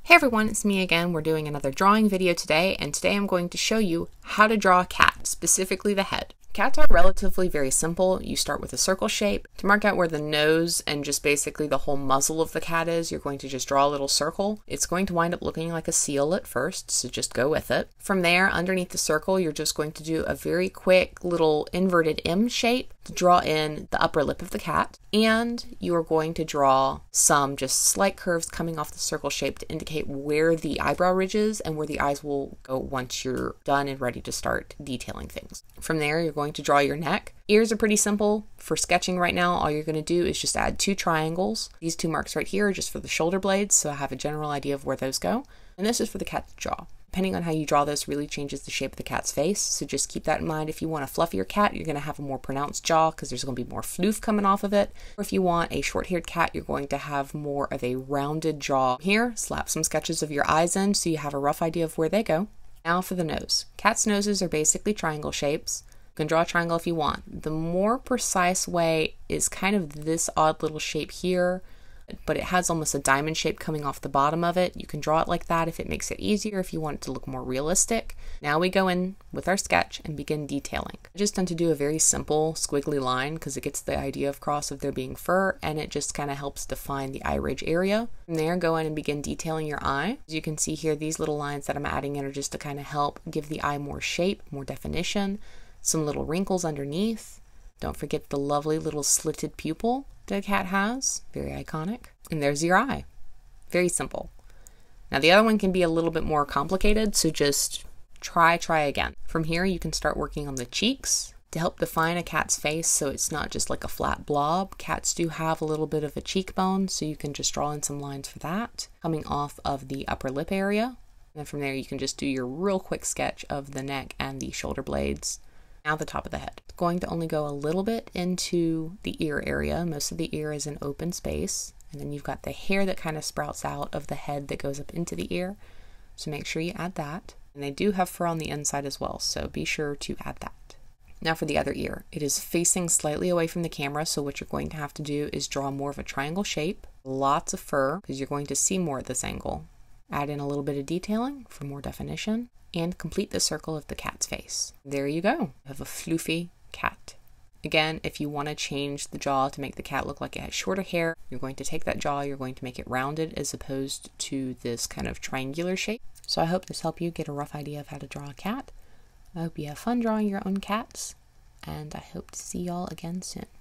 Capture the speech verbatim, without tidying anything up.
Hey everyone, it's me again. We're doing another drawing video today, and today I'm going to show you how to draw a cat, specifically the head. Cats are relatively very simple. You start with a circle shape. To mark out where the nose and just basically the whole muzzle of the cat is, you're going to just draw a little circle. It's going to wind up looking like a seal at first, so just go with it. From there, underneath the circle, you're just going to do a very quick little inverted M shape to draw in the upper lip of the cat. And you are going to draw some just slight curves coming off the circle shape to indicate where the eyebrow ridge is and where the eyes will go once you're done and ready to start detailing things. From there, you're going to draw your neck. Ears are pretty simple. For sketching right now, all you're going to do is just add two triangles. These two marks right here are just for the shoulder blades, so I have a general idea of where those go. And this is for the cat's jaw. Depending on how you draw this really changes the shape of the cat's face, so just keep that in mind. If you want a fluffier cat, you're going to have a more pronounced jaw because there's going to be more floof coming off of it. Or if you want a short-haired cat, you're going to have more of a rounded jaw. Here, slap some sketches of your eyes in so you have a rough idea of where they go. Now for the nose. Cats' noses are basically triangle shapes. You can draw a triangle if you want. The more precise way is kind of this odd little shape here, but it has almost a diamond shape coming off the bottom of it. You can draw it like that if it makes it easier, if you want it to look more realistic. Now we go in with our sketch and begin detailing. I just tend to do a very simple squiggly line because it gets the idea across of there being fur, and it just kind of helps define the eye ridge area. From there, go in and begin detailing your eye. As you can see here, these little lines that I'm adding in are just to kind of help give the eye more shape, more definition. Some little wrinkles underneath. Don't forget the lovely little slitted pupil the cat has. Very iconic. And there's your eye. Very simple. Now the other one can be a little bit more complicated, so just try, try again. From here you can start working on the cheeks to help define a cat's face so it's not just like a flat blob. Cats do have a little bit of a cheekbone, so you can just draw in some lines for that, coming off of the upper lip area. And from there you can just do your real quick sketch of the neck and the shoulder blades. Now the top of the head. It's going to only go a little bit into the ear area. Most of the ear is an open space. And then you've got the hair that kind of sprouts out of the head that goes up into the ear. So make sure you add that. And they do have fur on the inside as well, so be sure to add that. Now for the other ear. It is facing slightly away from the camera, so what you're going to have to do is draw more of a triangle shape. Lots of fur, because you're going to see more at this angle. Add in a little bit of detailing for more definition. And complete the circle of the cat's face. There you go. You have a floofy cat. Again, if you want to change the jaw to make the cat look like it has shorter hair, you're going to take that jaw, you're going to make it rounded as opposed to this kind of triangular shape. So I hope this helped you get a rough idea of how to draw a cat. I hope you have fun drawing your own cats, and I hope to see y'all again soon.